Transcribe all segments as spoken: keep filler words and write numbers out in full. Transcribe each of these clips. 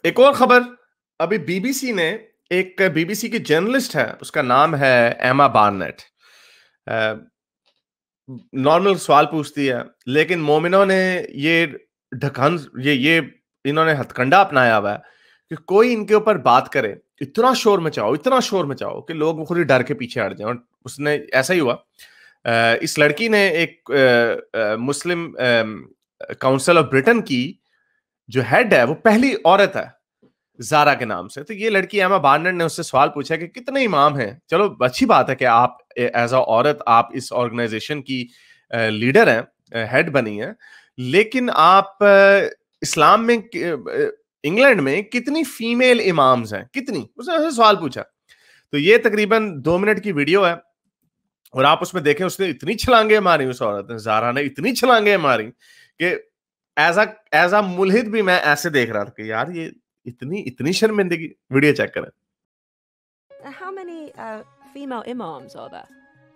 ایک اور خبر، ابھی بی بی سی نے، ایک بی بی سی کی جرنلسٹ ہے، اس کا نام ہے ایما بارنیٹ، نارمل سوال پوچھتی ہے، لیکن مومنوں نے یہ ڈھکن یہ یہ انہوں نے ہتھ کنڈا اپنایا ہوا ہے کہ کوئی ان کے اوپر بات کرے اتنا شور مچاؤ اتنا شور مچاؤ کہ لوگ خود ہی ڈر کے پیچھے ہٹ جائیں. اور اس نے ایسا ہی ہوا. اس لڑکی نے ایک مسلم کاؤنسل آف برٹن کی جو ہیڈ ہے وہ پہلی عورت ہے زارا کے نام سے. تو یہ لڑکی ایما بارنیٹ نے اس سے سوال پوچھا کہ کتنے امام ہیں. چلو اچھی بات ہے کہ آپ ایز اے عورت آپ اس آرگنائزیشن کی لیڈر ہیں, ہیڈ بنی ہیں, لیکن آپ اسلام میں انگلینڈ میں کتنی فیمیل امامز ہیں, کتنی, اس نے سوال پوچھا. تو یہ تقریباً دو منٹ کی ویڈیو ہے اور آپ اس میں دیکھیں اس نے اتنی چھلانگیں ماری, اس عورت نے, زارا نے اتنی چھلانگیں ماری کہ ایز اے ایز اے ملحد بھی میں ایسے دیکھ رہا تھا کہ یار یہ اتنی اتنی شرمندگی. ویڈیو چیک کریں. How many uh, female imams are there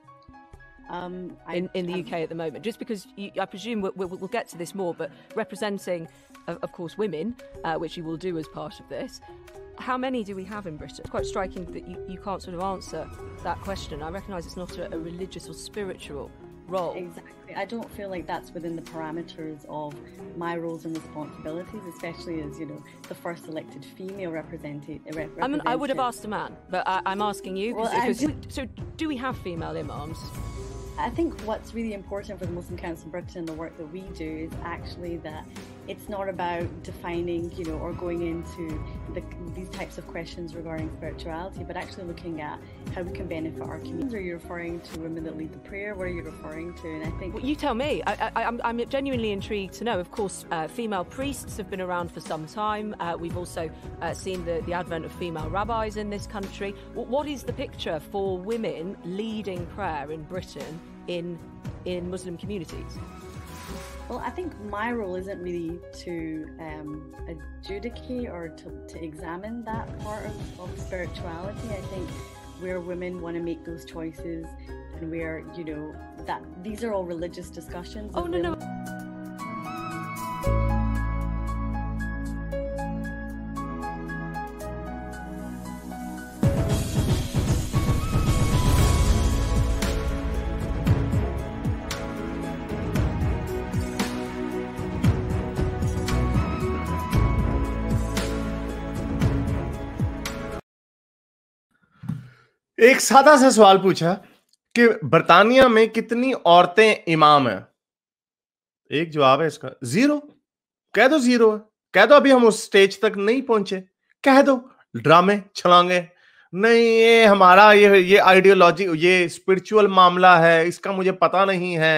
um, in, in the U K at the moment? Just because you, I presume we'll, we'll, we'll get to this more, but representing, of, of course, women, uh, which you will do as part of this, how many do we have in Britain? It's quite striking that you, you can't sort of answer that question. I recognise it's not a, a religious or spiritual role. Exactly. I don't feel like that's within the parameters of my roles and responsibilities, especially as, you know, the first elected female representative. Rep- I mean, I would have asked a man, but I, I'm asking you. Well, cause, so do we have female imams? I think what's really important for the Muslim Council of Britain and the work that we do is actually that it's not about defining, you know, or going into the, these types of questions regarding spirituality, but actually looking at how we can benefit our communities. Are you referring to women that lead the prayer? What are you referring to? And I think... Well, you tell me. I, I, I'm, I'm genuinely intrigued to know. Of course, uh, female priests have been around for some time. Uh, we've also uh, seen the, the advent of female rabbis in this country. What is the picture for women leading prayer in Britain in in Muslim communities? Well, I think my role isn't really to um, adjudicate or to, to examine that part of, of spirituality. I think where women want to make those choices and where, you know, that these are all religious discussions. Oh, no, no. ایک سادہ سا سوال پوچھا کہ برطانیہ میں کتنی عورتیں امام ہیں. ایک جواب ہے اس کا زیرو. کہہ دو زیرو ہے, کہہ دو ابھی ہم اس سٹیج تک نہیں پہنچے, کہہ دو. ڈرامے چھلانگے نہیں, یہ ہمارا یہ یہ آئیڈیالوجی, یہ اسپرچول معاملہ ہے, اس کا مجھے پتا نہیں ہے.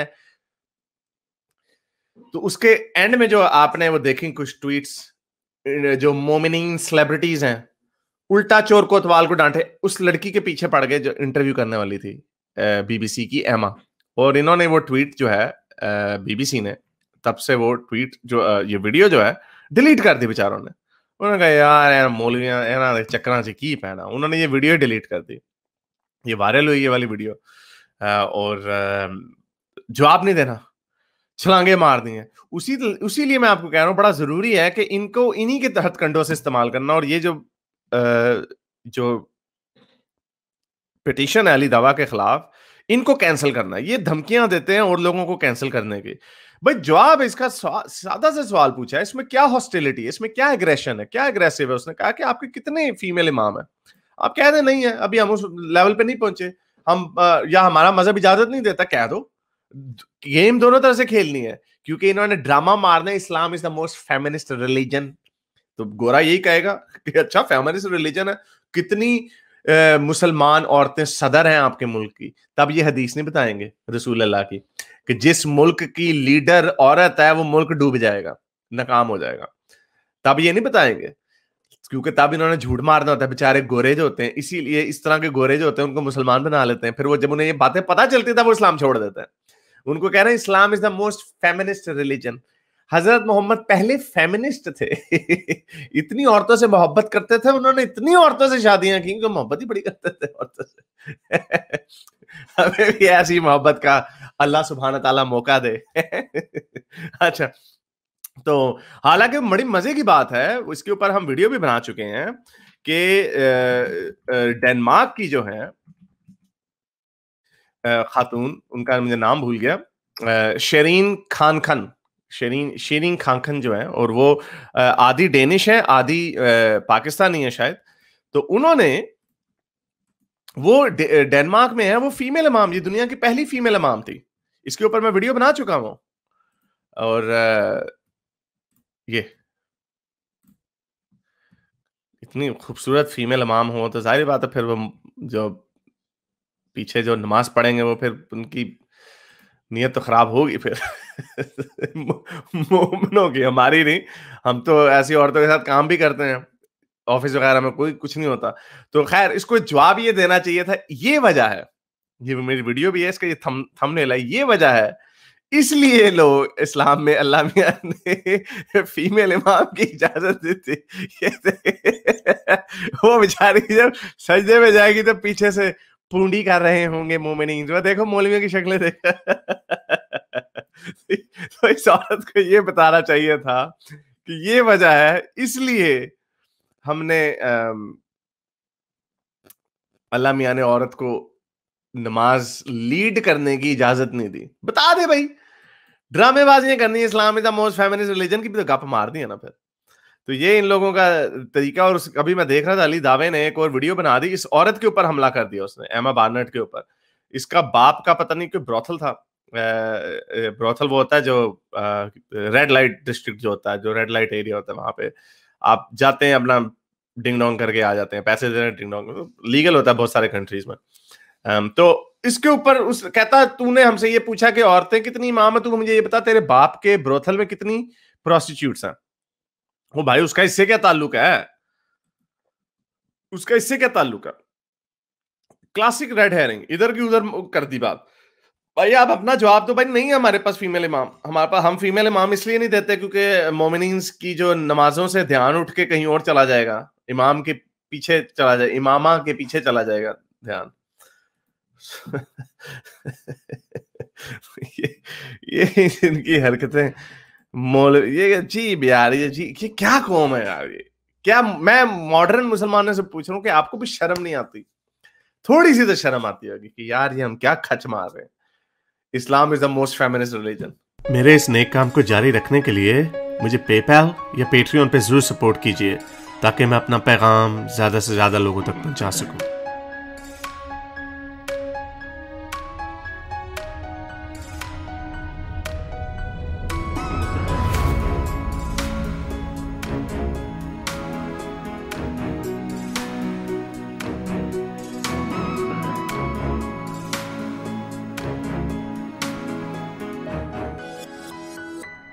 تو اس کے اینڈ میں جو آپ نے وہ دیکھیں کچھ ٹویٹس, جو مومنین سیلیبریٹیز ہیں الٹا چور کوتوال کو ڈانٹے. اس لڑکی کے پیچھے پڑ گئے جو انٹرویو کرنے والی تھی بی بی سی کی, ایما, اور انہوں نے وہ ٹویٹ جو ہے بی بی سی نے تب سے وہ ٹویٹ جو یہ ویڈیو جو ہے ڈیلیٹ کر دی بیچاروں نے. انہوں نے کہا یار مولویاں چکراں سے کی پہنا, انہوں نے یہ ویڈیو ڈیلیٹ کر دی. یہ وائرل ہوئی یہ والی ویڈیو, اور جواب نہیں دینا, چھلانگے مار دی ہیں. اسی اسی لیے میں آپ کو کہہ رہا ہوں بڑا ضروری ہے کہ ان کو انہی کے تحت کنڈوں سے استعمال کرنا. اور یہ جو جو پٹیشن ہے علی دعویٰ کے خلاف, ان کو کینسل کرنا ہے. یہ دھمکیاں دیتے ہیں اور لوگوں کو کینسل کرنے کی. بھائی جواب اس کا سادہ سے سوال پوچھا ہے, اس میں کیا ہاسٹیلٹی ہے, اس میں کیا ایگریشن ہے, کیا ایگریسو ہے. اس نے کہا کہ آپ کے کتنے فیمیل امام ہیں. آپ کہہ دیں نہیں ہے, ابھی ہم اس لیول پہ نہیں پہنچے, ہم یا ہمارا مذہب اجازت نہیں دیتا. کہہ دو, گیم دونوں طرح سے کھیلنی ہے, کیونکہ انہوں نے ڈرامہ مارنا ہے Islam is the most feminist religion. تو گورا یہی کہے گا کہ اچھا فیمنسٹ ریلیجن ہے, کتنی مسلمان عورتیں صدر ہیں آپ کے ملک کی. تب یہ حدیث نہیں بتائیں گے رسول اللہ کی کہ جس ملک کی لیڈر عورت ہے وہ ملک ڈوب جائے گا, ناکام ہو جائے گا. تب یہ نہیں بتائیں گے, کیونکہ تب انہوں نے جھوٹ مارنا ہوتا ہے. بیچارے گورے جو ہوتے ہیں, اسی لیے اس طرح کے گورے جو ہوتے ہیں ان کو مسلمان بنا لیتے ہیں. پھر وہ جب انہیں یہ باتیں پتہ چلتی تھا وہ اسلام چھوڑ دیتے ہیں. ان کو کہہ رہے ہیں Islam is the most feminist religion. حضرت محمد پہلے فیمنسٹ تھے, اتنی عورتوں سے محبت کرتے تھے, انہوں نے اتنی عورتوں سے شادیاں کی کہ محبت ہی بڑی کرتے تھے عورتوں سے. ہمیں بھی ایسی محبت کا اللہ سبحانہ تعالیٰ موقع دے. اچھا, تو حالانکہ بڑی مزے کی بات ہے, اس کے اوپر ہم ویڈیو بھی بنا چکے ہیں کہ ڈنمارک کی جو ہے خاتون, ان کا مجھے نام بھول گیا, شیرین کھانکھن, شیرین شیرین کھانکھن جو ہے, اور وہ آدھی ڈینش ہے آدھی پاکستانی ہے شاید. تو انہوں نے, وہ ڈنمارک میں ہے, وہ فیمیل امام, یہ دنیا کی پہلی فیمیل امام تھی. اس کے اوپر میں ویڈیو بنا چکا ہوں. اور یہ اتنی خوبصورت فیمیل امام ہو تو ظاہر بات ہے پھر وہ جو پیچھے جو نماز پڑھیں گے وہ پھر ان کی نیت تو خراب ہوگی پھر مومنوں کی, ہماری نہیں. ہم تو ایسی عورتوں کے ساتھ کام بھی کرتے ہیں آفس وغیرہ میں, کوئی کچھ نہیں ہوتا. تو خیر اس کو جواب یہ دینا چاہیے تھا, یہ وجہ ہے, یہ میری ویڈیو بھی ہے, اس کا یہ تھم تھمبنیل ہے, یہ وجہ ہے اس لیے لوگ اسلام میں اللہ میاں نے فیمیل امام کی اجازت دی تھی. وہ بیچاری جب سجدے میں جائے گی تو پیچھے سے پونڈی کر رہے ہوں گے مومنین, جو دیکھو مولویوں کی شکلیں دیکھ. تو اس عورت کو یہ بتانا چاہیے تھا کہ یہ وجہ ہے, اس لیے ہم نے اللہ میاں نے عورت کو نماز لیڈ کرنے کی اجازت نہیں دی. بتا دے بھائی, ڈرامے بازیاں کرنی ہے, Islam is the most feminist religion کی بھی تو گپ مار دی ہے نا پھر. تو یہ ان لوگوں کا طریقہ. اور ابھی میں دیکھ رہا تھا علی دعوے نے ایک اور ویڈیو بنا دی, اس عورت کے اوپر حملہ کر دیا اس نے, ایما بارنٹ کے اوپر. اس کا باپ کا پتہ نہیں کہ بروتھل تھا, بروتھل وہ ہوتا ہے جو ریڈ لائٹ ڈسٹرکٹ جو ہوتا ہے, جو ریڈ لائٹ ایریا ہوتا ہے, وہاں پہ آپ جاتے ہیں اپنا ڈنگ ڈونگ کر کے آ جاتے ہیں, پیسے دے رہے ہیں, ڈنگ ڈونگ لیگل ہوتا ہے بہت سارے کنٹریز میں. تو اس کے اوپر اس کہتا تو نے ہم سے یہ پوچھا کہ عورتیں کتنی امام ہیں, تو مجھے یہ بتا تیرے باپ کے بروتھل میں کتنی پروسٹیٹیوٹس ہیں. وہ بھائی اس کا اس سے کیا تعلق ہے, اس کا اس سے کیا تعلق ہے. کلاسک ریڈ ہیرنگ, ادھر کی ادھر کر دی بات. بھائی آپ اپنا جواب تو بھائی نہیں ہے ہمارے پاس فیمیل امام, ہمارے پاس, ہم فیمیل امام اس لیے نہیں دیتے کیونکہ مومنینز کی جو نمازوں سے دھیان اٹھ کے کہیں اور چلا جائے گا, امام کے پیچھے چلا جائے, امامہ کے پیچھے چلا جائے گا دھیان. یہ ان کی حرکتیں مول, یہ عجیب یار, یہ جی یہ کیا قوم ہے یار, یہ کیا. میں ماڈرن مسلمانوں سے پوچھ رہا ہوں کہ آپ کو بھی شرم نہیں آتی, تھوڑی سی تو شرم آتی ہوگی کہ یار یہ ہم کیا کھچ مار رہے ہیں. Islam is the most feminist religion. میرے اس نیک کام کو جاری رکھنے کے لیے مجھے پے پیل یا پیٹریون پہ ضرور سپورٹ کیجیے تاکہ میں اپنا پیغام زیادہ سے زیادہ لوگوں تک پہنچا سکوں.